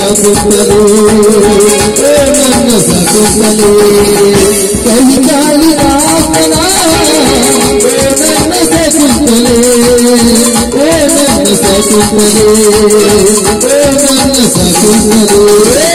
ಸಾಕುತ್ತಲೇ ನನ್ನ ಸಾಕುತ್ತಲೇ ಕೈ ಕಾಲಿ ರಾಮನ ನನ್ನ ಸಾಕುತ್ತಲೇ ನನ್ನ ಸಾಕುತ್ತಲೇ ನನ್ನ ಸಾಕುತ್ತಲೇ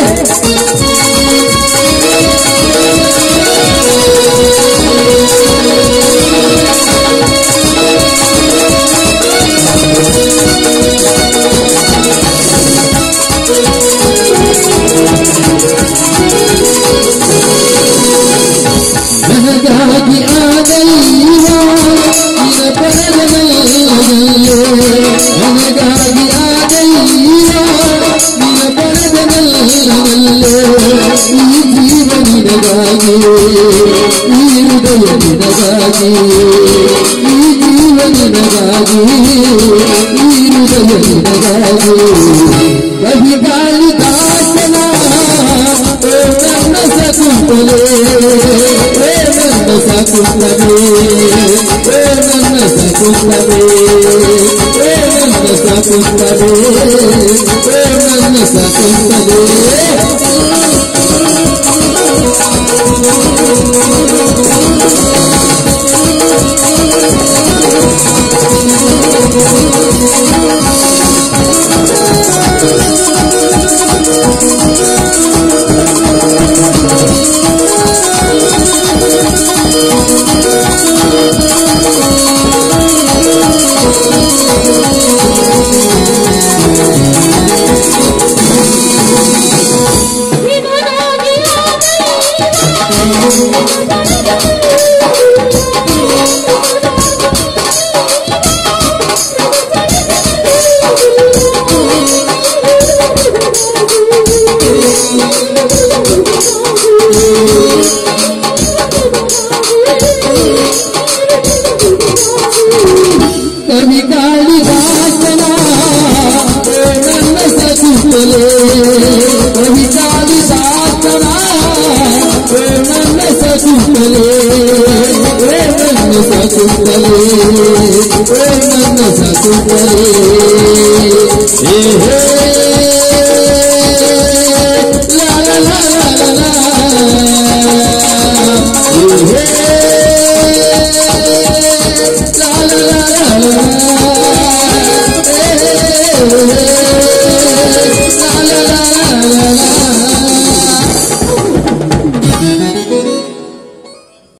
ನನಗಾಗಿ ಆದೈವ ನಿನ ಪರದನಲ್ಲೇ ನನಗಾಗಿ ಆದೈವ ನಿನ ಪರದನಲ್ಲೇ ಈ ಜೀವ ನಿನಗಾಗಿ ಈ ಹೃದಯ ನಿನಗಾಗಿ ಈ ಜೀವ ನಿನಗಾಗಿ ಈ ಹೃದಯ ನಿನಗಾಗಿ ಕಹಿಗಾಲಿ ದಾಸನ ನನ್ನ ಸಕುಂತಲೇ ನನ್ನ ಸಾಕುತ್ತಲೇ ನನ್ನ ಸಾಕುತ್ತಲೇ ನನ್ನ ಸಾಕುತ್ತಲೇ ನನ್ನ ಸಾಕುತ್ತಲೇ ಕವಿಗಾಳಿ ವಾಸನ ನನ್ನ ಸಕುತ್ತಲೇ ಕವಿಗಾಳಿ ವಾಸನ ನನ್ನ ಸಕುತ್ತಲೇ ನನ್ನ ಸಕುತ್ತಲೇ ನನ್ನ ಸಕುತ್ತಲೇ ಲಾ ಲಾ ಲಾ ಲಾ ಲಾ ಲಾ ಲಾ